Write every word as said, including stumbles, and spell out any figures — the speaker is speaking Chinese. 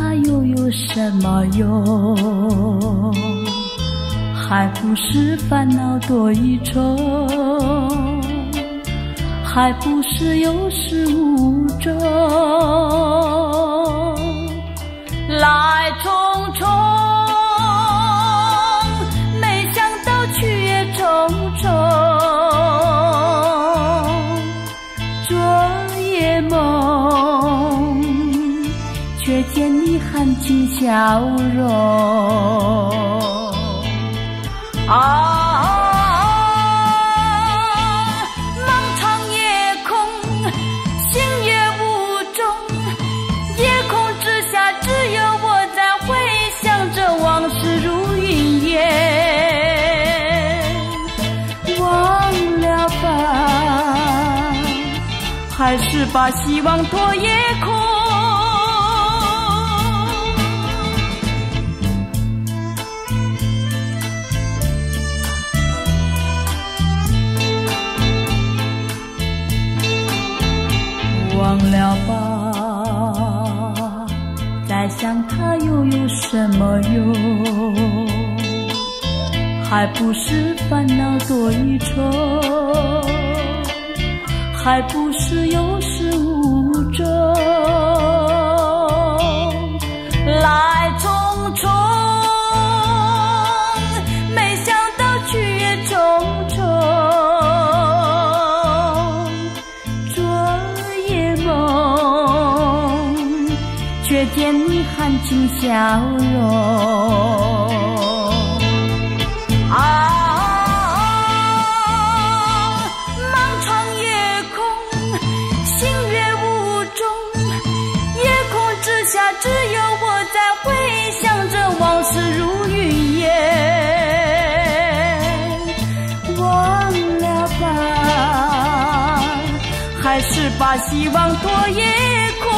它又有什么用？还不是烦恼多一重，还不是有始无终，来匆匆，没想到去也匆匆，昨夜梦，却见你含情笑容。啊，漫长夜空，星月无踪，夜空之下只有我在回想着往事如云烟。忘了吧，还是把希望托夜空。忘了吧，再想它又有什么用？还不是烦恼多一重，还不是有始无终，来匆匆，没想到去也匆匆，却见你含情笑容。啊，漫长夜空，星月无踪，夜空之下只有我在回想着往事如云烟。忘了吧，还是把希望托夜空。